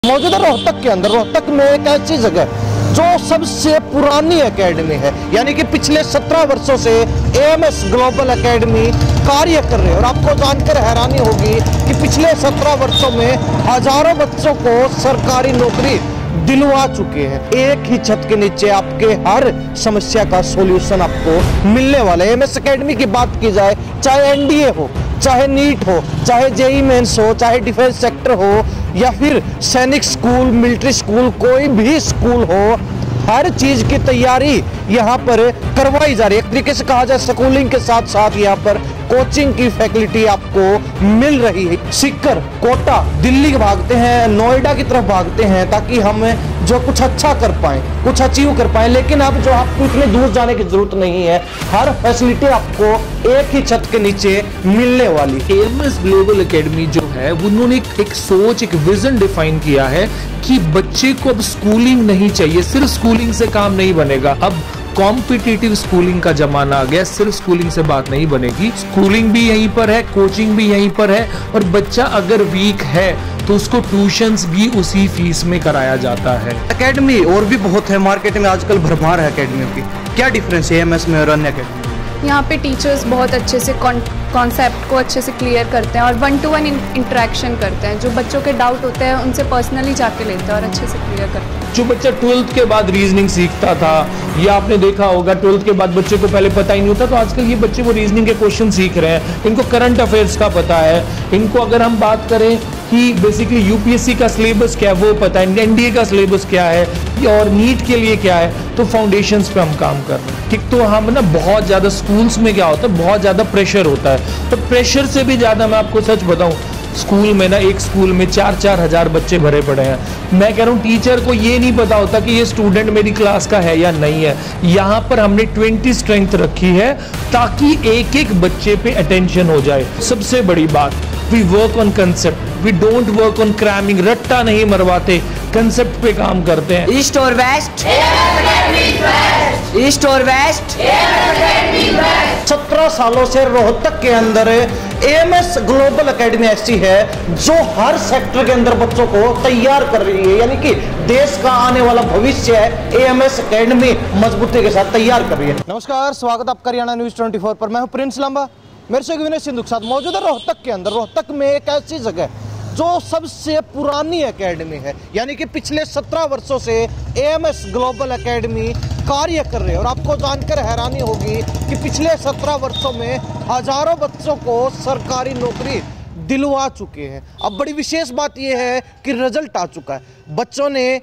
मौजूदा रोहतक के अंदर, रोहतक में एक ऐसी जगह जो सबसे पुरानी एकेडमी है, यानी कि पिछले 17 वर्षों से एएमएस ग्लोबल एकेडमी कार्य कर रहे हैं। और आपको जानकर हैरानी होगी कि पिछले 17 वर्षों में हजारों बच्चों को सरकारी नौकरी दिलवा चुके हैं। एक ही छत के नीचे आपके हर समस्या का सॉल्यूशन आपको मिलने वाला है। एएमएस एकेडमी की बात की जाए, चाहे एनडीए हो, चाहे नीट हो, चाहे जेईई मेंस हो, चाहे डिफेंस सेक्टर हो, या फिर सैनिक स्कूल, मिलिट्री स्कूल, कोई भी स्कूल हो, हर चीज की तैयारी यहाँ पर करवाई जा रही है। एक तरीके से कहा जाए स्कूलिंग के साथ साथ यहाँ पर कोचिंग की फैकल्टी आपको मिल रही है। सीकर, कोटा, दिल्ली भागते हैं, नोएडा की तरफ भागते हैं ताकि हम जो कुछ अच्छा कर पाए, कुछ अचीव कर पाए। लेकिन अब जो आपको इतने दूर जाने की जरूरत नहीं है, हर फैसिलिटी आपको एक ही छत के नीचे मिलने वाली। एएमएस ग्लोबल एकेडमी जो है उन्होंने एक सोच, एक विजन डिफाइन किया है कि बच्चे को अब स्कूलिंग नहीं चाहिए, सिर्फ स्कूलिंग से काम नहीं बनेगा। अब कॉम्पिटिटिव स्कूलिंग का जमाना आ गया, सिर्फ स्कूलिंग से बात नहीं बनेगी। स्कूलिंग भी यहीं पर है, कोचिंग भी यहीं पर है, और बच्चा अगर वीक है तो उसको ट्यूशंस भी उसी फीस में कराया जाता है। एकेडमी और भी बहुत है, मार्केट में आजकल भरमार है एकेडमियों की। क्या डिफरेंस है एएमएस में और अन्य एकेडमी? यहाँ पे टीचर्स बहुत अच्छे से कॉन्सेप्ट को अच्छे से क्लियर करते हैं और 1-to-1 इंटरेक्शन करते हैं। जो बच्चों के डाउट होते हैं उनसे पर्सनली जाके लेते हैं और अच्छे से क्लियर करते हैं। जो बच्चा 12th के बाद रीजनिंग सीखता था, या आपने देखा होगा 12th के बाद बच्चे को पहले पता ही नहीं होता, तो आजकल ये बच्चे वो रीजनिंग के क्वेश्चन सीख रहे हैं, इनको करंट अफेयर्स का पता है। इनको अगर हम बात करें कि बेसिकली यूपीएससी का सिलेबस क्या है वो पता है, एनडीए का सिलेबस क्या है और नीट के लिए क्या है, तो फाउंडेशंस पे हम काम कर रहे हैं। ठीक, तो हम ना बहुत ज़्यादा स्कूल्स में क्या होता है, बहुत ज़्यादा प्रेशर होता है। तो प्रेशर से भी ज़्यादा मैं आपको सच बताऊं, स्कूल में ना, एक स्कूल में 4-4 हजार बच्चे भरे पड़े हैं। मैं कह रहा हूँ टीचर को ये नहीं पता होता कि ये स्टूडेंट मेरी क्लास का है या नहीं है। यहाँ पर हमने 20 स्ट्रेंथ रखी है ताकि एक एक बच्चे पे अटेंशन हो जाए। सबसे बड़ी बात, we work on concept, we don't work on cramming. रट्टा नहीं मरवाते, कंसेप्ट पे काम करते हैं। ईस्ट और वेस्ट, ईस्ट और वेस्ट। 17 सालों से रोहतक के अंदर एएमएस ग्लोबल एकेडमी ऐसी है जो हर सेक्टर के अंदर बच्चों को तैयार कर रही है, यानी कि देश का आने वाला भविष्य है एएमएस एकेडमी मजबूती के साथ तैयार कर रही है। नमस्कार, स्वागत आपका हरियाणा न्यूज 24 पर। मैं हूं प्रिंस लांबा, मेरे से विनय सिंधु के साथ। मौजूदा रोहतक के अंदर, रोहतक में एक ऐसी जगह जो सबसे पुरानी एकेडमी है, यानी कि पिछले 17 वर्षों से एएमएस ग्लोबल एकेडमी कार्य कर रहे हैं। और आपको जानकर हैरानी होगी कि पिछले 17 वर्षों में हजारों बच्चों को सरकारी नौकरी दिलवा चुके हैं। अब बड़ी विशेष बात यह है कि रिजल्ट आ चुका है, बच्चों ने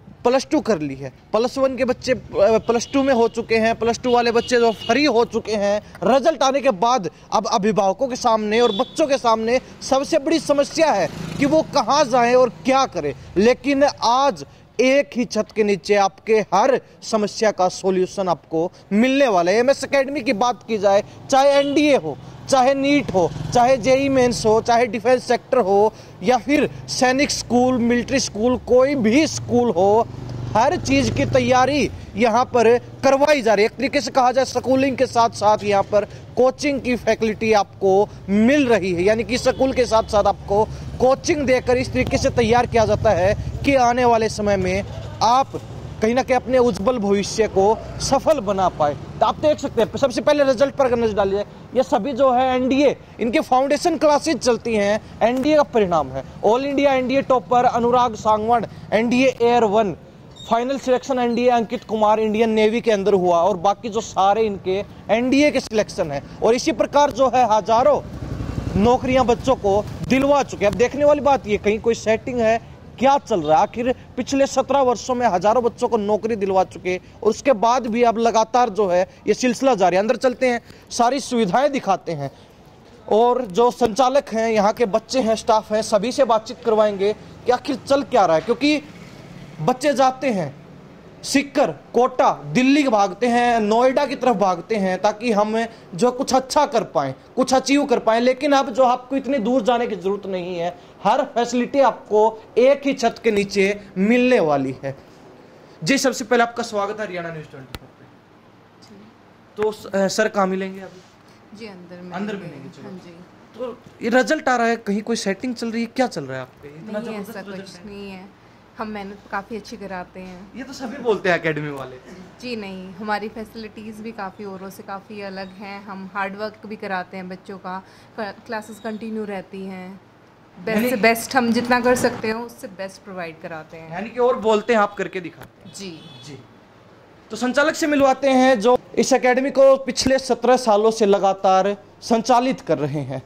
+2 कर ली है, +1 के बच्चे +2 में हो चुके हैं, +2 वाले बच्चे जो फ्री हो चुके हैं। रिजल्ट आने के बाद अब अभिभावकों के सामने और बच्चों के सामने सबसे बड़ी समस्या है कि वो कहाँ जाएं और क्या करें। लेकिन आज एक ही छत के नीचे आपके हर समस्या का सॉल्यूशन आपको मिलने वाला है। एएमएस एकेडमी की बात की जाए, चाहे एनडीए हो, चाहे नीट हो, चाहे जेईई मेंस हो, चाहे डिफेंस सेक्टर हो, या फिर सैनिक स्कूल, मिलिट्री स्कूल, कोई भी स्कूल हो, हर चीज की तैयारी यहाँ पर करवाई जा रही है। एक तरीके से कहा जाए स्कूलिंग के साथ साथ यहाँ पर कोचिंग की फैकल्टी आपको मिल रही है, यानी कि स्कूल के साथ साथ आपको कोचिंग देकर इस तरीके से तैयार किया जाता है कि आने वाले समय में आप कहीं ना कहीं अपने उज्जवल भविष्य को सफल बना पाए। तो आप देख सकते हैं, सबसे पहले रिजल्ट पर नजर डालिए। ये सभी जो है एनडीए, इनके फाउंडेशन क्लासेस चलती हैं, एनडीए का परिणाम है। All India NDA topper Anurag Sangwan, NDA air 1, final selection NDA Ankit Kumar Indian Navy के अंदर हुआ, और बाकी जो सारे इनके एनडीए के सिलेक्शन है। और इसी प्रकार जो है हजारों नौकरियां बच्चों को दिलवा चुके हैं। अब देखने वाली बात ये, कहीं कोई सेटिंग है, क्या चल रहा है आखिर? पिछले 17 वर्षों में हजारों बच्चों को नौकरी दिलवा चुके, और उसके बाद भी अब लगातार जो है ये सिलसिला जारी है। अंदर चलते हैं, सारी सुविधाएं दिखाते हैं, और जो संचालक हैं, यहाँ के बच्चे हैं, स्टाफ हैं, सभी से बातचीत करवाएंगे कि आखिर चल क्या रहा है। क्योंकि बच्चे जाते हैं सीकर, कोटा, दिल्ली भागते हैं, नोएडा की तरफ भागते हैं ताकि हम जो कुछ अच्छा कर पाएं, कुछ अचीव कर पाएं। लेकिन अब जो आपको इतनी दूर जाने की जरूरत नहीं है, हर फैसिलिटी आपको एक ही छत के नीचे मिलने वाली है। जी, सबसे पहले आपका स्वागत है हरियाणा न्यूज 24 पे। तो सर कहाँ मिलेंगे अभी? जी, अंदर मिलेंगे। चलो। हाँ जी। तो ये रिजल्ट आ रहा है, कहीं कोई सेटिंग चल रही है, क्या चल रहा है आप पे? नहीं, ऐसा कुछ नहीं है। हम मेहनत काफ़ी अच्छी कराते हैं। ये तो सभी बोलते हैं एकेडमी वाले। जी नहीं, हमारी फैसिलिटीज़ भी काफ़ी औरों से काफ़ी अलग हैं। हम हार्ड वर्क भी कराते हैं बच्चों का, क्लासेस कंटिन्यू रहती हैं, बेस्ट से बेस्ट हम जितना कर सकते हो उससे बेस्ट प्रोवाइड कराते हैं। यानी कि और बोलते हैं, आप करके दिखाते हैं। जी जी। तो संचालक से मिलवाते हैं जो इस एकेडमी को पिछले 17 सालों से लगातार संचालित कर रहे हैं।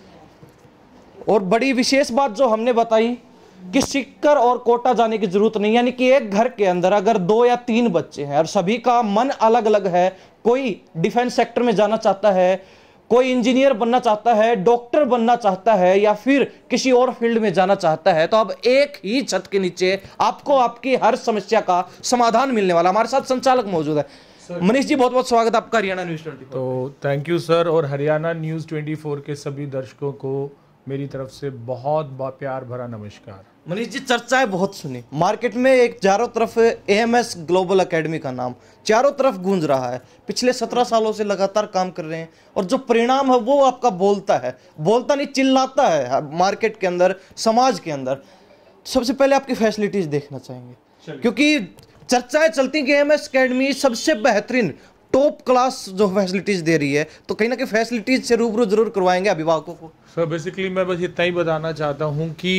और बड़ी विशेष बात जो हमने बताई कि सीकर और कोटा जाने की जरूरत नहीं, यानी कि एक घर के अंदर अगर 2 या 3 बच्चे हैं और सभी का मन अलग अलग है, कोई डिफेंस सेक्टर में जाना चाहता है, कोई इंजीनियर बनना चाहता है, डॉक्टर बनना चाहता है, या फिर किसी और फील्ड में जाना चाहता है, तो अब एक ही छत के नीचे आपको आपकी हर समस्या का समाधान मिलने वाला। हमारे साथ संचालक मौजूद है। मनीष जी, बहुत बहुत स्वागत आपका हरियाणा न्यूज़ 24। तो थैंक यू सर, और हरियाणा न्यूज़ 24 के सभी दर्शकों को मेरी तरफ से बहुत प्यार भरा नमस्कार। मनीष जी, चर्चाएं बहुत सुनी मार्केट में, एक चारों तरफ AMS ग्लोबल एकेडमी का नाम चारों तरफ गूंज रहा है। पिछले 17 सालों से लगातार काम कर रहे हैं और जो परिणाम है वो आपका बोलता है, बोलता नहीं चिल्लाता है मार्केट के अंदर, समाज के अंदर। सबसे पहले आपकी फैसिलिटीज देखना चाहेंगे, क्योंकि चर्चाएं चलती कि AMS एकेडमी सबसे बेहतरीन टॉप क्लास जो फैसिलिटीज दे रही है, तो कहीं ना कहीं फैसिलिटीज से रूबरू जरूर करवाएंगे अभिभावकों को। सर बेसिकली मैं बस इतना ही बताना चाहता हूँ कि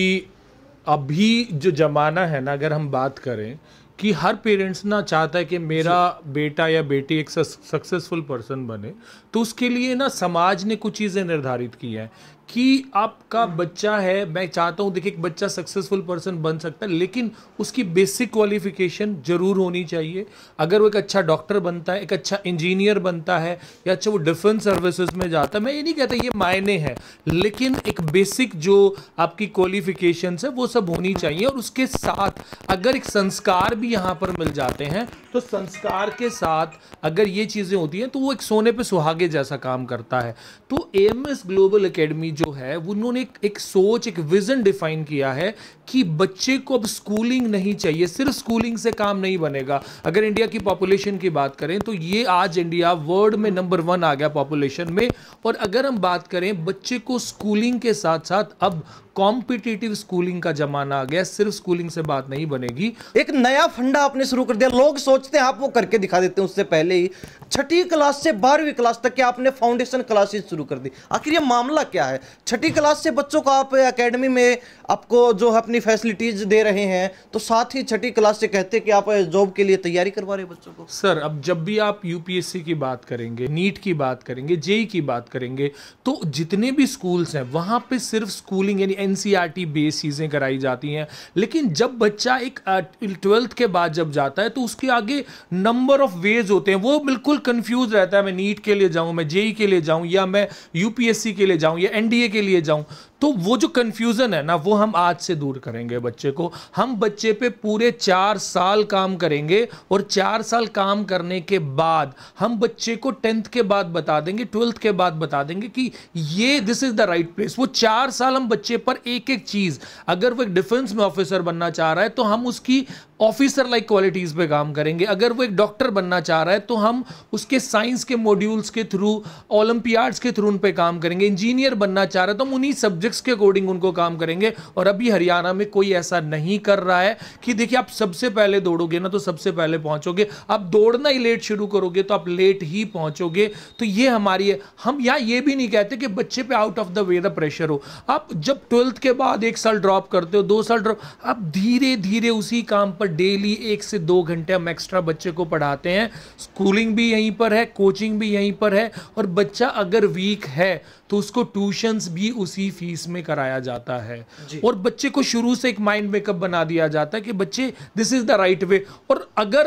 अभी जो ज़माना है ना, अगर हम बात करें कि हर पेरेंट्स ना चाहता है कि मेरा बेटा या बेटी एक सक्सेसफुल पर्सन बने, तो उसके लिए ना समाज ने कुछ चीज़ें निर्धारित की हैं कि आपका बच्चा है, मैं चाहता हूँ देखिए एक बच्चा सक्सेसफुल पर्सन बन सकता है, लेकिन उसकी बेसिक क्वालिफिकेशन जरूर होनी चाहिए। अगर वो एक अच्छा डॉक्टर बनता है, एक अच्छा इंजीनियर बनता है, या अच्छा वो डिफेंस सर्विसेज में जाता है, मैं ये नहीं कहता ये मायने हैं, लेकिन एक बेसिक जो आपकी क्वालिफिकेशन है वो सब होनी चाहिए। और उसके साथ अगर एक संस्कार भी यहाँ पर मिल जाते हैं, तो संस्कार के साथ अगर ये चीज़ें होती हैं तो वो एक सोने पे सुहागे जैसा काम करता है। तो AMS ग्लोबल एकेडमी जो है उन्होंने एक सोच, एक विजन डिफाइन किया है कि बच्चे को अब स्कूलिंग नहीं चाहिए, सिर्फ स्कूलिंग से काम नहीं बनेगा। अगर इंडिया की पॉपुलेशन की बात करें तो ये आज इंडिया वर्ल्ड में नंबर 1 आ गया पॉपुलेशन में। और अगर हम बात करें बच्चे को स्कूलिंग के साथ साथ अब कॉम्पिटिटिव स्कूलिंग का जमाना आ गया, सिर्फ स्कूलिंग से बात नहीं बनेगी। एक नया फंडा आपने शुरू कर दिया, लोग सोचते हैं आप वो करके दिखा देते हैं उससे पहले ही। 6ठी क्लास से 12वीं क्लास तक के आपने फाउंडेशन क्लासेस शुरू कर दी, आखिर ये मामला क्या है? 6ठी क्लास से बच्चों को आप एकेडमी में आपको जो अपनी फैसिलिटीज दे रहे हैं, तो साथ ही 6ठी क्लास से कहते हैं कि आप जॉब के लिए तैयारी करवा रहे हैं बच्चों को। सर अब जब भी आप UPSC की बात करेंगे, नीट की बात करेंगे, JEE की बात करेंगे, तो जितने भी स्कूल्स हैं वहां पे सिर्फ स्कूलिंग यानी NCERT बेस्ड चीजें कराई जाती हैं। लेकिन जब बच्चा एक 12th के बाद जब जाता है तो उसके आगे नंबर ऑफ वेज होते हैं, वो बिल्कुल कंफ्यूज रहता है, मैं नीट के लिए जाऊं, मैं JEE के लिए जाऊं, या मैं UPSC के लिए जाऊं, या NDA के लिए जाऊं। तो वो जो कंफ्यूजन है ना, वो हम आज से दूर करेंगे बच्चे को। हम बच्चे पे पूरे 4 साल काम करेंगे, और 4 साल काम करने के बाद हम बच्चे को 10th के बाद बता देंगे, 12th के बाद बता देंगे कि ये this is the right place. वो 4 साल हम बच्चे पर एक एक चीज, अगर वो एक डिफेंस में ऑफिसर बनना चाह रहा है तो हम उसकी ऑफिसर लाइक क्वालिटीज पे काम करेंगे। अगर वो एक डॉक्टर बनना चाह रहा है तो हम उसके साइंस के मॉड्यूल्स के थ्रू, ओलंपियाड्स के थ्रू उन पे काम करेंगे। इंजीनियर बनना चाह रहा है तो हम उन्हीं सब्जेक्ट्स के अकॉर्डिंग उनको काम करेंगे। और अभी हरियाणा में कोई ऐसा नहीं कर रहा है कि देखिए आप सबसे पहले दौड़ोगे ना तो सबसे पहले पहुंचोगे, आप दौड़ना ही लेट शुरू करोगे तो आप लेट ही पहुंचोगे। तो ये हमारी है। हम यहाँ ये भी नहीं कहते कि बच्चे पे out of the way the pressure हो। आप जब 12th के बाद 1 साल ड्रॉप करते हो, 2 साल ड्रॉप, आप धीरे धीरे उसी काम पर डेली 1 से 2 घंटे हम एक्स्ट्रा बच्चे को पढ़ाते हैं। स्कूलिंग भी यहीं पर है, कोचिंग भी यहीं पर है, और बच्चा अगर वीक है तो उसको ट्यूशंस भी उसी फीस में कराया जाता है। और बच्चे को शुरू से एक माइंड मेकअप बना दिया जाता है कि बच्चे this is the right way. और अगर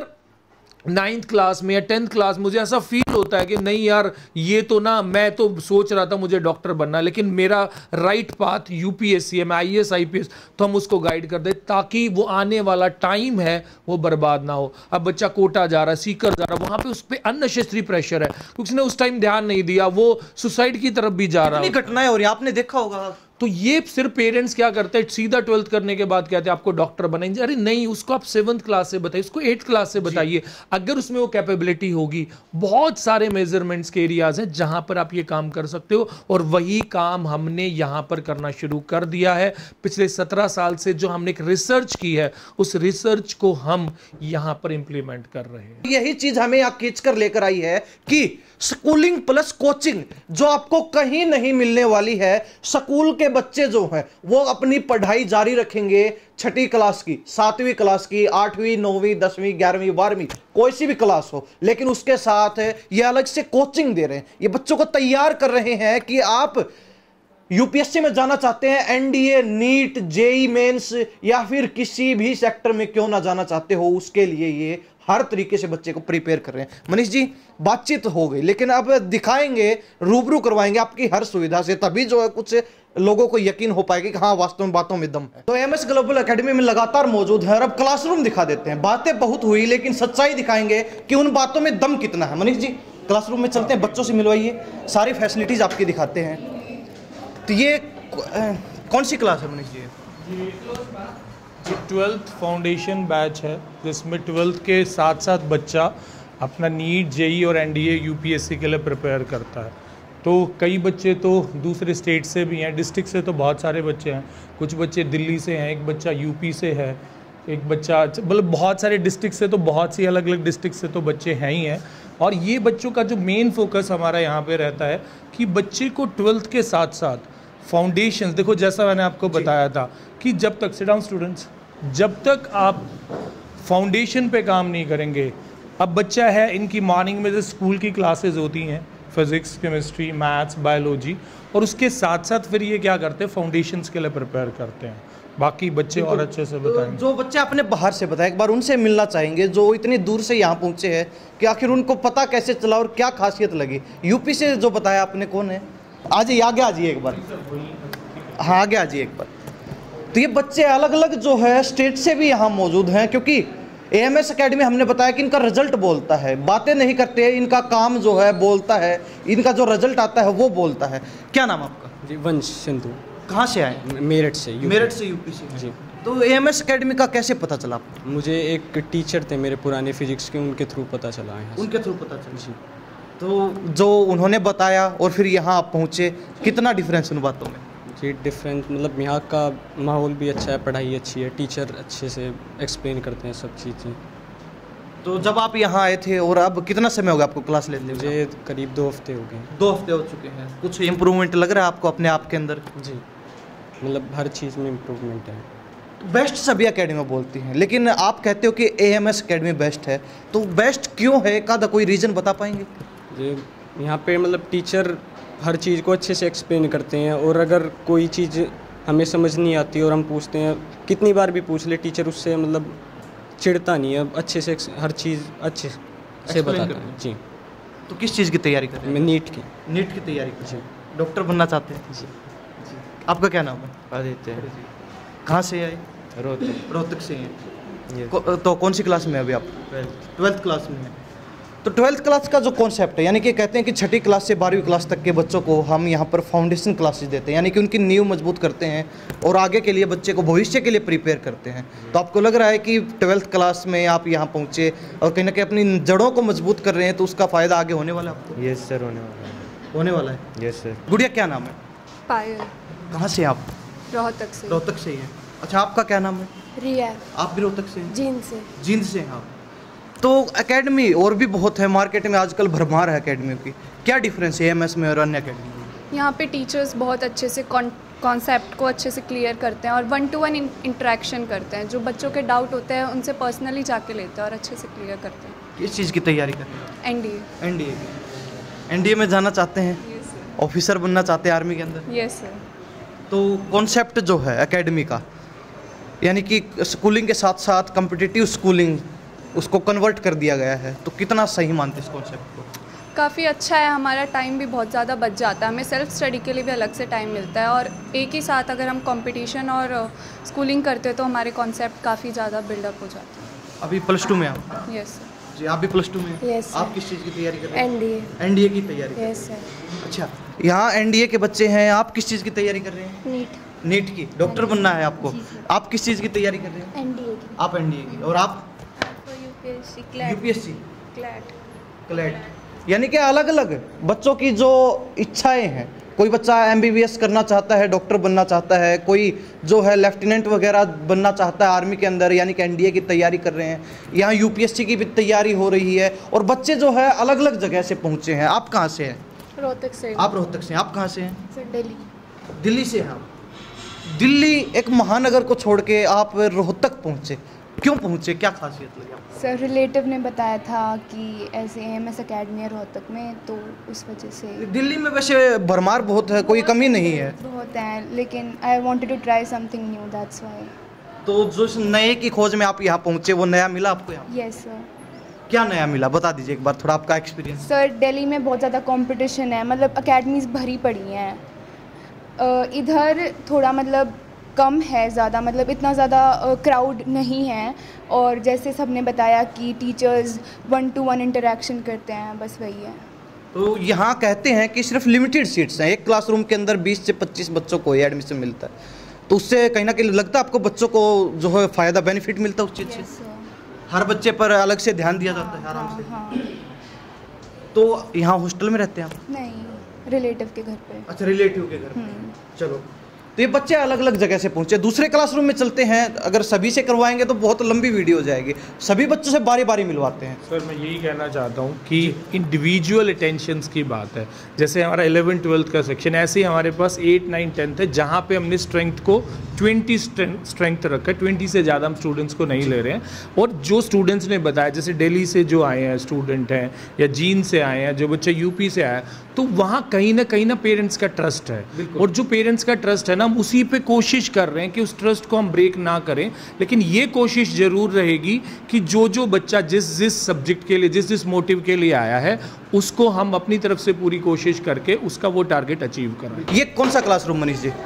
9th क्लास में या 10th क्लास मुझे ऐसा फील होता है कि नहीं यार, ये तो ना, मैं तो सोच रहा था मुझे डॉक्टर बनना, लेकिन मेरा राइट पाथ UPSC है, मैं IAS IPS, तो हम उसको गाइड कर दे ताकि वो आने वाला टाइम है वो बर्बाद ना हो। अब बच्चा कोटा जा रहा है, सीकर जा रहा है, वहां पे उस पर अननेसेसरी प्रेशर है, उसने उस टाइम ध्यान नहीं दिया, वो सुसाइड की तरफ भी जा रहा है। घटनाएं हो रही है, आपने देखा होगा। तो ये सिर्फ पेरेंट्स क्या करते हैं, सीधा 12th करने के बाद कहते हैं आपको डॉक्टर बनाएंगे। अरे नहीं, उसको आप 7th क्लास से बताइए, उसको 8th क्लास से बताइए। अगर उसमें वो कैपेबिलिटी होगी, बहुत सारे मेजरमेंट्स के एरियाज हैं जहां पर आप ये काम कर सकते हो, और वही काम हमने यहां पर करना शुरू कर दिया है। पिछले 17 साल से जो हमने एक रिसर्च की है, उस रिसर्च को हम यहां पर इंप्लीमेंट कर रहे हैं। यही चीज हमें यहाँ खींच कर लेकर आई है कि स्कूलिंग प्लस कोचिंग जो आपको कहीं नहीं मिलने वाली है। स्कूल के बच्चे जो हैं वो अपनी पढ़ाई जारी रखेंगे, 6ठी क्लास की, 7वीं क्लास की, 8वीं, 9वीं, 10वीं, 11वीं, 12वीं, कोई सी भी क्लास हो, लेकिन उसके साथ ये अलग से कोचिंग दे रहे हैं। ये बच्चों को तैयार कर रहे हैं कि आप यूपीएससी में जाना चाहते हैं, एनडीए, नीट, जेई मेंस या फिर किसी भी सेक्टर में क्यों ना जाना चाहते हो, उसके लिए ये हर तरीके से बच्चे को प्रिपेयर कर रहे हैं। मनीष जी, बातचीत हो गई, लेकिन अब दिखाएंगे, रूबरू करवाएंगे आपकी हर सुविधा से, तभी जो है कुछ लोगों को यकीन हो पाएगी कि हाँ वास्तव में बातों में दम है। तो एमएस ग्लोबल एकेडमी में लगातार मौजूद है और अब क्लासरूम दिखा देते हैं। बातें बहुत हुई, लेकिन सच्चाई दिखाएंगे कि उन बातों में दम कितना है। मनीष जी, क्लासरूम में चलते हैं, बच्चों से मिलवाइए, सारी फैसिलिटीज आपकी दिखाते हैं। तो ये कौन सी क्लास है मनीष जी? ये 12th फाउंडेशन बैच है, जिसमें 12th के साथ साथ बच्चा अपना नीट, जेई और एनडीए, यूपीएससी के लिए प्रिपेयर करता है। तो कई बच्चे तो दूसरे स्टेट से भी हैं, डिस्ट्रिक्ट से तो बहुत सारे बच्चे हैं, कुछ बच्चे दिल्ली से हैं, एक बच्चा यूपी से है, एक बच्चा, मतलब बहुत सारे डिस्ट्रिक्ट से, तो बहुत सी अलग अलग डिस्ट्रिक्ट से तो बच्चे हैं ही हैं। और ये बच्चों का जो मेन फोकस हमारा यहाँ पे रहता है कि बच्चे को 12th के साथ साथ फाउंडेशंस, देखो जैसा मैंने आपको बताया था कि जब तक, सिट डाउन स्टूडेंट्स, जब तक आप फाउंडेशन पे काम नहीं करेंगे, अब बच्चा है, इनकी मॉर्निंग में जो स्कूल की क्लासेस होती हैं, फिजिक्स, केमिस्ट्री, मैथ्स, बायोलॉजी, और उसके साथ साथ फिर ये क्या करते हैं, फाउंडेशंस के लिए प्रिपेयर करते हैं। बाकी बच्चे और अच्छे से बताएंगे। जो बच्चे आपने बाहर से बताया, एक बार उनसे मिलना चाहेंगे, जो इतनी दूर से यहाँ पहुँचे हैं, कि आखिर उनको पता कैसे चला और क्या खासियत लगी। यूपी से जो बताया आपने, कौन है? आगे आ जाइए एक बार, हाँ आगे आ जाइए एक बार। तो ये बच्चे अलग अलग जो है स्टेट से भी यहाँ मौजूद हैं, क्योंकि एएमएस एकेडमी हमने बताया कि इनका रिजल्ट बोलता है, बातें नहीं करते, इनका काम जो है बोलता है, इनका जो रिजल्ट आता है वो बोलता है। क्या नाम आपका? जी, वंश सिंधु। कहाँ से आए? मेरठ से। मेरठ से, यूपी से जी। तो एएमएस एकेडमी का कैसे पता चला आपको? मुझे एक टीचर थे मेरे पुराने फिजिक्स के, उनके थ्रू पता चला है। उनके थ्रू पता चला जी। तो जो उन्होंने बताया और फिर यहाँ आप पहुँचे, कितना डिफरेंस उन बातों में? जी, डिफरेंट, मतलब यहाँ का माहौल भी अच्छा है, पढ़ाई अच्छी है, टीचर अच्छे से एक्सप्लेन करते हैं सब चीज़ें। तो जब आप यहाँ आए थे, और अब कितना समय हो गया आपको क्लास लेते हुए? मुझे करीब 2 हफ्ते हो गए। 2 हफ्ते हो चुके हैं। कुछ इम्प्रूवमेंट लग रहा है आपको अपने आप के अंदर? जी, मतलब हर चीज़ में इम्प्रूवमेंट है। बेस्ट सभी अकेडमी बोलती हैं, लेकिन आप कहते हो कि एएमएस एकेडमी बेस्ट है, तो बेस्ट क्यों है? का कोई रीज़न बता पाएंगे? जी, यहाँ पे मतलब टीचर हर चीज़ को अच्छे से एक्सप्लेन करते हैं, और अगर कोई चीज़ हमें समझ नहीं आती और हम पूछते हैं, कितनी बार भी पूछ ले, टीचर उससे मतलब चिढ़ता नहीं है, अच्छे से हर चीज़ अच्छे से बताता है। जी। तो किस चीज़ की तैयारी कर रहे हैं? मैं नीट की। नीट की तैयारी कर जी। डॉक्टर बनना चाहते हैं? जी। आपका क्या नाम है? आदित्य। कहाँ से आए? रोहतक। रोहतक से हैं। तो कौन सी क्लास में अभी आप? 12th क्लास में हैं। तो 12th क्लास का जो कॉन्सेप्ट है, यानी कि कहते हैं कि 6ठी क्लास से 12वीं क्लास तक के बच्चों को हम यहाँ पर फाउंडेशन क्लासेस देते हैं, यानी कि उनकी नींव मजबूत करते हैं और आगे के लिए बच्चे को भविष्य के लिए प्रिपेयर करते हैं। तो आपको लग रहा है कि 12th क्लास में आप यहाँ पहुँचे और कहीं ना कहीं अपनी जड़ों को मजबूत कर रहे हैं, तो उसका फ़ायदा आगे होने वाला है आपको? यस सर, होने वाला है। होने वाला है। Yes sir. गुड़िया, क्या नाम है? पायल। कहाँ से आप? रोहतक से। रोहतक से ही है। अच्छा, आपका क्या नाम है? रिया। आप भी रोहतक से हैं? जींद से। जींद से हैं आप। तो एकेडमी और भी बहुत है, मार्केट में आजकल भरमार है एकेडमियों की। क्या डिफरेंस है एएमएस में और अन्य एकेडमी में? यहाँ पे टीचर्स बहुत अच्छे से कॉन्सेप्ट को अच्छे से क्लियर करते हैं और 1-to-1 इंटरेक्शन करते हैं। जो बच्चों के डाउट होते हैं उनसे पर्सनली जाके लेते हैं और अच्छे से क्लियर करते हैं। किस चीज़ की तैयारी कर रहे हैं? एनडीए। एनडीए की। एनडीए में जाना चाहते हैं? Yes sir. ऑफिसर बनना चाहते हैं आर्मी के अंदर? Yes sir. तो कॉन्सेप्ट जो है एकेडमी का, यानी कि स्कूलिंग के साथ साथ कॉम्पिटिटिव स्कूलिंग, उसको कन्वर्ट कर दिया गया है, तो कितना सही मानते इस कॉन्सेप्ट को? काफ़ी अच्छा है, हमारा टाइम भी बहुत ज़्यादा बच जाता है, हमें सेल्फ स्टडी के लिए भी अलग से टाइम मिलता है, और एक ही साथ अगर हम कंपटीशन और स्कूलिंग करते हैं तो हमारे कॉन्सेप्ट काफ़ी ज़्यादा बिल्डअप हो जाते हैं। अभी +2 में आप? Yes sir. जी, आप भी +2 में? Yes sir. आप किस चीज़ की तैयारी कर रहे हैं? एनडीए। एनडीए की तैयारी? Yes sir. अच्छा, यहाँ एनडीए के बच्चे हैं, आप किस चीज़ की तैयारी कर रहे हैं? नीट। नीट की, डॉक्टर बनना है आपको। आप किस चीज़ की तैयारी कर रहे हैं? एनडीए की। आप एनडीए की, और आप? UPSC UPSC CLAT. क्लैट। यानी कि अलग अलग बच्चों की जो इच्छाएं हैं, कोई बच्चा एमबीबीएस करना चाहता है, डॉक्टर बनना चाहता है, कोई जो है लेफ्टिनेंट वगैरह बनना चाहता है आर्मी के अंदर, यानी कि एनडीए की तैयारी कर रहे हैं। यहाँ यूपीएससी की भी तैयारी हो रही है, और बच्चे जो है अलग अलग जगह से पहुँचे हैं। आप कहाँ से हैं? रोहतक से। आप रोहतक से हैं। आप कहाँ से हैं? सर दिल्ली। दिल्ली से हैं आप। दिल्ली एक महानगर को छोड़ के आप रोहतक पहुँचे, क्यों पहुँचे, क्या खासियत लगी आपको? सर रिलेटिव ने बताया था कि ऐसे एएमएस एकेडमी है रोहतक में, तो उस वजह से। दिल्ली में वैसे भरमार बहुत है, कोई कमी नहीं है। बहुत हैं, लेकिन I wanted to try something new, that's why. तो जो इस नए की खोज में आप यहाँ पहुँचे, वो नया मिला आपको यहाँ? Yes sir. क्या नया मिला, बता दीजिए एक बार थोड़ा आपका एक्सपीरियंस। सर दिल्ली में बहुत ज़्यादा कंपटीशन है, मतलब अकेडमीज़ भरी पड़ी हैं। इधर थोड़ा मतलब कम है, ज़्यादा मतलब इतना ज़्यादा क्राउड नहीं है, और जैसे सबने बताया कि टीचर्स 1-to-1 इंटरेक्शन करते हैं, बस वही है। तो यहाँ कहते हैं कि सिर्फ लिमिटेड सीट्स हैं, एक क्लासरूम के अंदर 20 से 25 बच्चों को ही एडमिशन मिलता है, तो उससे कहीं ना कहीं लगता है आपको बच्चों को जो है फ़ायदा बेनिफिट मिलता है उस चीज़ से? हर बच्चे पर अलग से ध्यान दिया जाता है आराम से। हाँ। तो यहाँ हॉस्टल में रहते हैं आप? नहीं, रिलेटिव के घर पे। अच्छा, रिलेटिव के घर पे। चलो, तो ये बच्चे अलग अलग जगह से पहुंचे। दूसरे क्लासरूम में चलते हैं, अगर सभी से करवाएंगे तो बहुत लंबी वीडियो हो जाएगी, सभी बच्चों से बारी बारी मिलवाते हैं। सर मैं यही कहना चाहता हूँ कि इंडिविजुअल अटेंशंस की बात है, जैसे हमारा 11-12 का सेक्शन, ऐसे ही हमारे पास 8, 9, 10 है, जहाँ पे हमने स्ट्रेंथ को 20 स्ट्रेंथ रखा है, 20 से ज़्यादा हम स्टूडेंट्स को नहीं ले रहे हैं। और जो स्टूडेंट्स ने बताया, जैसे दिल्ली से जो आए हैं स्टूडेंट हैं, या जींद से आए हैं, जो बच्चे यूपी से आए, तो वहाँ कहीं ना पेरेंट्स का ट्रस्ट है, और जो पेरेंट्स का ट्रस्ट है ना, हम उसी पे कोशिश कर रहे हैं कि उस ट्रस्ट को हम ब्रेक ना करें। लेकिन ये कोशिश ज़रूर रहेगी कि जो बच्चा जिस सब्जेक्ट के लिए, जिस मोटिव के लिए आया है, उसको हम अपनी तरफ से पूरी कोशिश करके उसका वो टारगेट अचीव करें। ये कौन सा क्लासरूम मनीष जी?